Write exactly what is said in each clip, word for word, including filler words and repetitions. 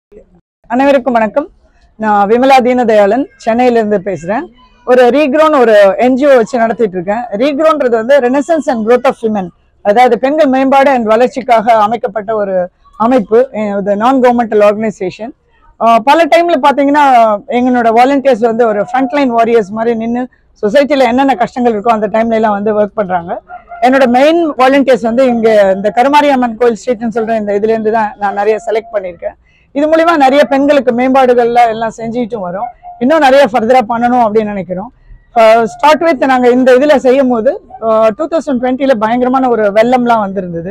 அனைவருக்கும் வணக்கம். நான் விமலா தீனதயாளன் சென்னையிலிருந்து பேசுறேன். ஒரு ரீக்ரோன் ஒரு என்ஜிஓ வச்சு நடத்திட்டு இருக்கேன். ரீக்ரோன்றது வந்து renaissance and growth of women, அதாவது பெண்கள் மேம்பாடு அண்ட் வளர்ச்சிக்காக அமைக்கப்பட்ட ஒரு அமைப்பு, நான் கவர்மெண்டல் ஆர்கனைசேஷன். பல டைம்ல பாத்தீங்கன்னா எங்களோட வாலண்டியர்ஸ் வந்து ஒரு ஃப்ரண்ட்லைன் வாரியர்ஸ் மாதிரி நின்று சொசைட்டில என்னென்ன கஷ்டங்கள் இருக்கோ அந்த டைம்ல எல்லாம் வந்து ஒர்க் பண்றாங்க. என்னோட மெயின் வாலண்டியர்ஸ் வந்து இங்க இந்த கருமாரியம்மன் கோயில் ஸ்ட்ரீட்னு சொல்ற இந்த இதுல இருந்து தான் நான் நிறைய செலக்ட் பண்ணியிருக்கேன். இது மூலியமா நிறைய பெண்களுக்கு மேம்பாடுகள்ல எல்லாம் செஞ்சுட்டும் வரோம். இன்னும் நிறைய ஃபர்தரா பண்ணணும் அப்படின்னு நினைக்கிறோம். ஸ்டார்ட் வித் நாங்கள் இந்த இதில் செய்யும் போது டூ தௌசண்ட் டுவெண்ட்டில பயங்கரமான ஒரு வெள்ளம்லாம் வந்திருந்தது.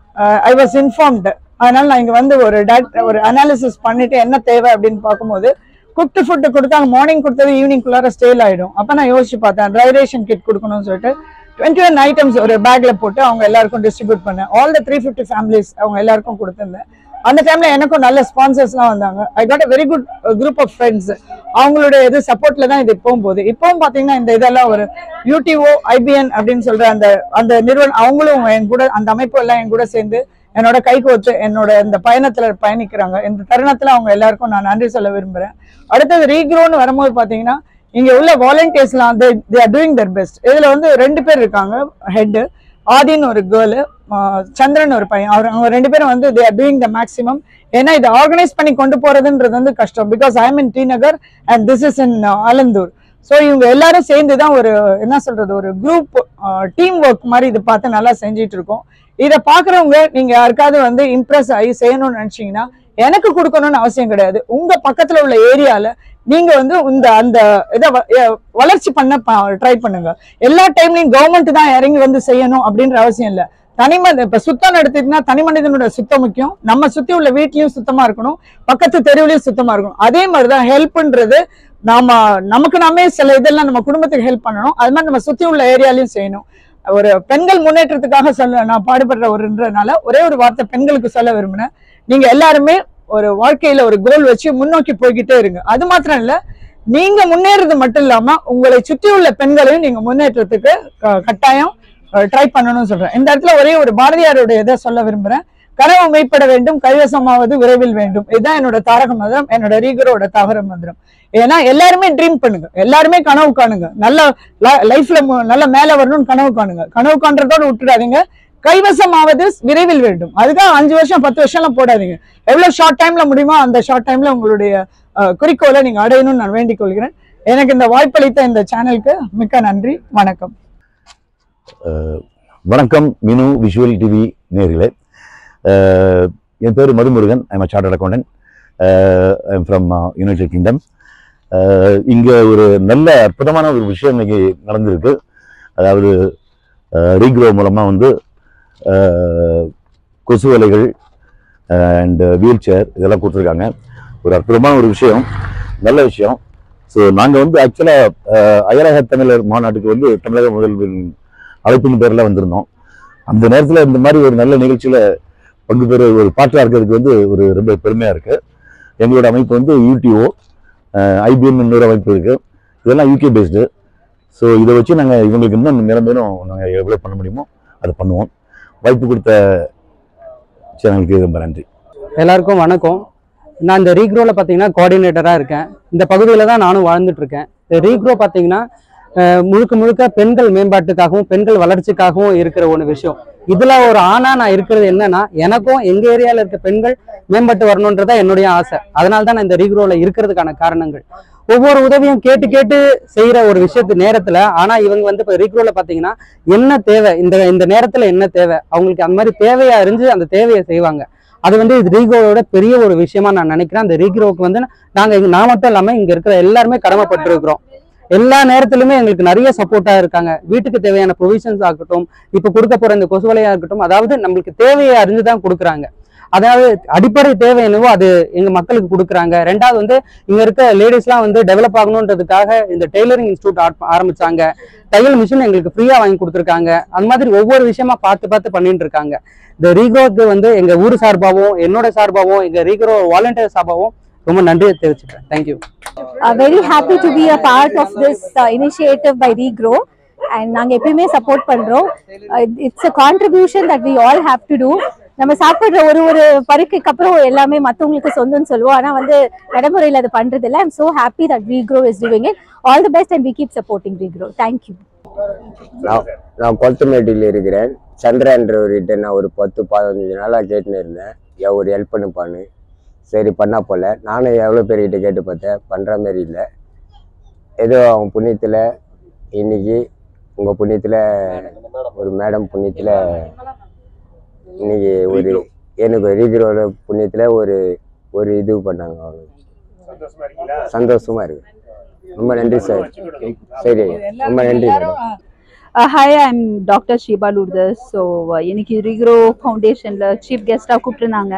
I was informed. அதனால நான் இங்கே வந்து ஒரு டேட் ஒரு அனாலிசிஸ் பண்ணிட்டு என்ன தேவை அப்படின்னு பார்க்கும்போது குக்டு ஃபுட்டு கொடுத்தாங்க. மார்னிங் கொடுத்தது ஈவினிங்குள்ளார ஸ்டேல் ஆகிடும். அப்போ நான் யோசிச்சு பார்த்தேன் ட்ரை ரேஷன் கிட் கொடுக்கணும்னு சொல்லிட்டு டுவெண்ட்டி ஒன் ஐட்டம்ஸ் ஒரு பேக்ல போட்டு அவங்க எல்லாருக்கும் டிஸ்ட்ரிபியூட் பண்ணேன். All the three fifty families அவங்க எல்லாருக்கும் கொடுத்துருந்தேன். அந்த டைம்ல எனக்கும் நல்ல ஸ்பான்சர்ஸ்லாம் வந்தாங்க. I got a very good group of friends. அவங்களோட இது சப்போர்ட்ல தான் இது போகும்போது இப்பவும் பாத்தீங்கன்னா இந்த இதெல்லாம் ஒரு யூடிஓ ஐபிஎன் அப்படின்னு சொல்ற அந்த அந்த நிறுவனம் அவங்களும் என் கூட அந்த அமைப்பு எல்லாம் என் கூட சேர்ந்து என்னோட கை கோர்த்து என்னோட இந்த பயணத்துல பயணிக்கிறாங்க. இந்த தருணத்துல அவங்க எல்லாருக்கும் நான் நன்றி சொல்ல விரும்புறேன். அடுத்தது ரீக்ரோன்னு வரும்போது பாத்தீங்கன்னா இங்க உள்ள வாலண்டியர்ஸ்லாம் they are doing their best. இதுல வந்து ரெண்டு பேர் இருக்காங்க. ஹெட் ஆதின்னு ஒரு கேர்ளு, சந்திரன் ஒரு பையன். அவர் அவங்க ரெண்டு பேரும் வந்து they are doing the maximum. ஏன்னா இதை ஆர்கனைஸ் பண்ணி கொண்டு போறதுன்றது வந்து கஷ்டம். Because I am in T Nagar and this is in Alandur. So இவங்க எல்லாரும் சேர்ந்து தான் ஒரு என்ன சொல்றது ஒரு குரூப் டீம் ஒர்க் மாதிரி இது பார்த்து நல்லா செஞ்சிட்டு இருக்கோம். இதை பாக்குறவங்க நீங்க யாருக்காவது வந்து இம்ப்ரெஸ் ஆகி செய்யணும்னு நினைச்சீங்கன்னா எனக்கு கொடுக்கணும்னு அவசியம் கிடையாது. உங்க பக்கத்துல உள்ள ஏரியால நீங்க வந்து இந்த அந்த இதை வளர்ச்சி பண்ண ட்ரை பண்ணுங்க. எல்லா டைம்லயும் கவர்மெண்ட் தான் இறங்கி வந்து செய்யணும் அப்படின்ற அவசியம் இல்லை. தனிமனித இப்ப சுத்தம் எடுத்துக்கிட்டீங்கன்னா தனி மனிதனோட சுத்தம் முக்கியம். நம்ம சுத்தி உள்ள வீட்லயும் சுத்தமா இருக்கணும், பக்கத்து தெருவுலயும் சுத்தமா இருக்கணும். அதே மாதிரிதான் ஹெல்ப்ன்றது நாம நமக்கு நாமே சில இதெல்லாம் நம்ம குடும்பத்துக்கு ஹெல்ப் பண்ணணும். அது மாதிரி நம்ம சுத்தி உள்ள ஏரியாலையும் செய்யணும். ஒரு பெண்கள் முன்னேற்றத்துக்காக சொல்ல நான் பாடுபடுற ஒருன்றதுனால ஒரே ஒரு வார்த்தை பெண்களுக்கு சொல்ல விரும்பினேன். நீங்க எல்லாருமே ஒரு வாழ்க்கையில ஒரு கோல் வச்சு முன்னோக்கி போய்கிட்டே இருங்க. அது மாத்திரம் இல்ல, நீங்க முன்னேறது மட்டும் இல்லாம உங்களை சுற்றி உள்ள பெண்களையும் நீங்க முன்னேற்றத்துக்கு கட்டாயம் ட்ரை பண்ணணும்னு சொல்றேன். இந்த இடத்துல ஒரே ஒரு பாரதியாருடைய இதை சொல்ல விரும்புறேன். கனவு மெய்ப்பட வேண்டும், கைவசமாவது விரைவில் வேண்டும். இதுதான் என்னோட தாரக மந்திரம், என்னோட ரீகரோட தாரக மந்திரம். ஏன்னா எல்லாருமே ட்ரீம் பண்ணுங்க, எல்லாருமே கனவு காணுங்க, நல்ல லைஃப்ல நல்ல மேல வரணும்னு கனவு காணுங்க. கனவு காண்றதோட விட்டுடாதீங்க. கைவசமாவது விரைவில் வேண்டும். அதுக்காக அஞ்சு வருஷம் பத்து வருஷம் எல்லாம் போடாதீங்க. எவ்வளவு ஷார்ட் டைம்ல முடியுமோ அந்த ஷார்ட் டைம்ல உங்களுடைய குறிக்கோளை நீங்க அடையணும்னு நான் வேண்டிக் கொள்கிறேன். எனக்கு இந்த வாய்ப்பளித்த இந்த சேனலுக்கு மிக்க நன்றி. வணக்கம். வணக்கம் மினு விஷுவல் டிவி நேர்களே. என் பேர் Madhumurugan. I am a chartered accountant. I am from United Kingdom. இங்கே ஒரு நல்ல அற்புதமான ஒரு விஷயம் இன்னைக்கு நடந்திருக்கு. அதாவது ரீக்ரோ மூலமாக வந்து கொசு வலைகள் அண்ட் வீல் சேர் இதெல்லாம் கொடுத்துருக்காங்க. ஒரு அற்புதமான ஒரு விஷயம், நல்ல விஷயம். ஸோ நாங்கள் வந்து ஆக்சுவலாக அயலக தமிழர் மாநாட்டுக்கு வந்து தமிழக முதல்வரின் அழைப்பின் பேரில் வந்திருந்தோம். அந்த நேரத்தில் இந்த மாதிரி ஒரு நல்ல நிகழ்ச்சியில் பங்கு பெற ஒரு பாட்டாக இருக்கிறதுக்கு வந்து ஒரு ரொம்ப பெருமையாக இருக்குது. எங்களோட அமைப்பு வந்து யூடிஓ ஐபிஎம் இன்னொரு அமைப்பு இருக்குது. இதெல்லாம் யூகே பேஸ்டு. ஸோ இதை வச்சு நாங்கள் இவங்களுக்கு இன்னும் மேலும் மேலும் நாங்கள் எவ்வளோ பண்ண முடியுமோ அதை பண்ணுவோம். வாய்ப்பு கொடுத்த சேனலுக்கு ரொம்ப நன்றி. எல்லாருக்கும் வணக்கம். நான் இந்த ரீக்ரோவில் பார்த்தீங்கன்னா கோஆர்டினேட்டராக இருக்கேன். இந்த பகுதியில் தான் நானும் வாழ்ந்துட்டு இருக்கேன். இந்த ரீக்ரோ பார்த்தீங்கன்னா முழுக்க முழுக்க பெண்கள் மேம்பாட்டுக்காகவும் பெண்கள் வளர்ச்சிக்காகவும் இருக்கிற ஒரு விஷயம். இதுல ஒரு ஆணா நான் இருக்கிறது என்னன்னா, எனக்கும் எங்க ஏரியால இருக்க பெண்கள் மேம்பட்டு வரணுன்றதா என்னுடைய ஆசை. அதனால தான் நான் இந்த ரீக்ரோல இருக்கிறதுக்கான காரணங்கள். ஒவ்வொரு உதவியும் கேட்டு கேட்டு செய்யற ஒரு விஷயத்து நேரத்துல, ஆனா இவங்க வந்து இப்ப ரீக்ரோல பாத்தீங்கன்னா என்ன தேவை, இந்த இந்த நேரத்துல என்ன தேவை, அவங்களுக்கு அந்த மாதிரி தேவையா அறிஞ்சு அந்த தேவையை செய்வாங்க. அது வந்து இது ரீக்ரோவோட பெரிய ஒரு விஷயமா நான் நினைக்கிறேன். அந்த ரீக்ரோவுக்கு வந்து நாங்க நான் மட்டும் இல்லாம இங்க இருக்கிற எல்லாருமே கடமைப்பட்டு இருக்கிறோம். எல்லா நேரத்திலுமே எங்களுக்கு நிறைய சப்போர்ட்டா இருக்காங்க. வீட்டுக்கு தேவையான ப்ரொவிஷன்ஸ் ஆகட்டும், இப்ப கொடுக்க போற இந்த கொசுவலையா இருக்கட்டும், அதாவது நம்மளுக்கு தேவையை அறிஞ்சுதான் கொடுக்குறாங்க. அதாவது அடிப்படை தேவை என்னவோ அது எங்க மக்களுக்கு கொடுக்குறாங்க. ரெண்டாவது வந்து இங்க இருக்க லேடிஸ் எல்லாம் வந்து டெவலப் ஆகணுன்றதுக்காக இந்த டெய்லரிங் இன்ஸ்டியூட் ஆரம்பிச்சாங்க. தையல் மிஷின் எங்களுக்கு ஃப்ரீயா வாங்கி கொடுத்துருக்காங்க. அந்த மாதிரி ஒவ்வொரு விஷயமா பார்த்து பார்த்து பண்ணிட்டு இருக்காங்க. இந்த ரீக்ரோக்கு வந்து எங்க ஊர் சார்பாகவும் என்னோட சார்பாகவும் எங்க ரீக்ரோ வாலண்டியர் சார்பாகவும் ரொம்ப நன்றியை தெரிவிச்சுக்கிறேன். Thank you. Very happy to be a part of this uh, initiative by Regrow. And நாங்க எப்பயுமே சப்போர்ட் பண்றோம். It's a contribution that we all have to do. நம்ம சாப்பிடுற ஒரு ஒரு பருக்கைக்கு அப்புறம் எல்லாமே மத்தவங்களுக்கு சொந்தம்னு சொல்லுவோம். ஆனா வந்து நடைமுறையில் அது பண்றது இல்லை. I'm so happy that ReGrow is doing it. All the best and we keep supporting ReGrow. Thank you. நான் நான் கொல்த்தமேட்டில் இருக்கிறேன். சந்திரன்றவர்கிட்ட நான் ஒரு பத்து பதினஞ்சு நாளாக கேட்டுன்னு இருந்தேன், என் ஒரு ஹெல்ப் பண்ணுப்பான்னு. சரி பண்ணா போல. நானும் எவ்வளோ பேர்கிட்ட கேட்டு பார்த்தேன், பண்ணுற மாதிரி இல்லை. ஏதோ அவங்க புண்ணியத்தில் இன்னைக்கு உங்கள் புண்ணியத்தில் ஒரு மேடம் புண்ணியத்தில் இன்னைக்கு ஒரு எனக்கு ReGrowல புண்ணியத்தில் ஒரு ஒரு இது பண்ணாங்க. அவங்க சந்தோஷமா இருக்கு. ரொம்ப நன்றி சார். சரி, ரொம்ப நன்றி madam. Uh, hi, I'm Doctor Shiba Lourdes. So, இன்னைக்கு ReGrow ஃபவுண்டேஷன்ல சீஃப் கெஸ்டா கூப்பிட்டுருந்தாங்க.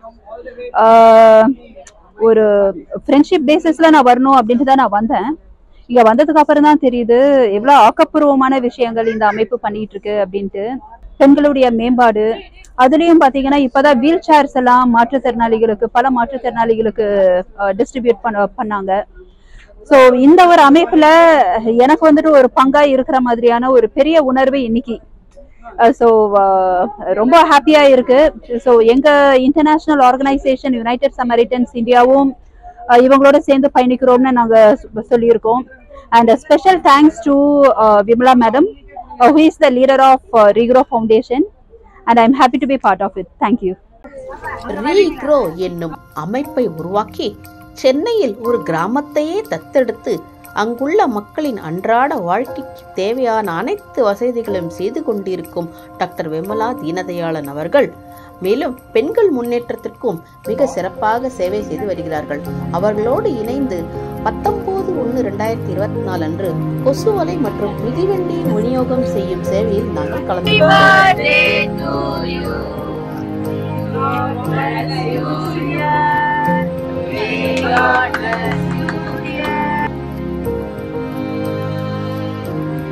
ஒரு ஃப்ரெண்ட்ஷிப் பேசிஸ்ல நான் வரணும் அப்படின்ட்டு தான் நான் வந்தேன். இங்க வந்ததுக்கு அப்புறம் தான் தெரியுது எவ்வளவு ஆக்கப்பூர்வமான விஷயங்கள் இந்த அமைப்பு பண்ணிட்டு இருக்கு அப்படின்ட்டு. பெண்களுடைய மேம்பாடு, அதுலயும் பாத்தீங்கன்னா இப்பதான் வீல் சேர்ஸ் எல்லாம் மாற்றுத்திறனாளிகளுக்கு பல மாற்றுத்திறனாளிகளுக்கு டிஸ்ட்ரிபியூட் பண்ண பண்ணாங்க. ஸோ இந்த ஒரு அமைப்புல எனக்கு வந்துட்டு ஒரு பங்கா இருக்கிற மாதிரியான ஒரு பெரிய உணர்வு இன்னைக்கு. ஸோ ரொம்ப ஹாப்பியா இருக்கு. ஸோ எங்க இன்டர்நேஷனல் ஆர்கனைசேஷன் யுனைடெட் சமரிட்டன்ஸ் இந்தியாவும் இவங்களோட சேர்ந்து பயணிக்கிறோம்னு நாங்க சொல்லியிருக்கோம். And special thanks to Vimala madam, who is the leader of uh, ReGrow Foundation, and I'm happy to be part of it. Thank you. ReGrow என்னும் அமைப்பை உருவாக்கி சென்னையில் ஒரு கிராமத்தையே தத்தெடுத்து அங்குள்ள மக்களின் அன்றாட வாழ்க்கைக்கு தேவையான அனைத்து வசதிகளையும் செய்து கொண்டிருக்கும் டாக்டர் விமலா தீனதயாளன் அவர்கள் மேலும் பெண்கள் முன்னேற்றத்திற்கும் மிக சிறப்பாக சேவை செய்து வருகிறார்கள். அவர்களோடு இணைந்து பத்தொன்பது ஒன்று இரண்டாயிரத்தி இருபத்தி நாலு அன்று கொசுவலை மற்றும் மிதிவண்டி விநியோகம் செய்யும் சேவையில் நாங்கள் கலந்து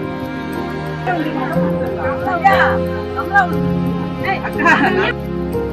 Yeah, I'm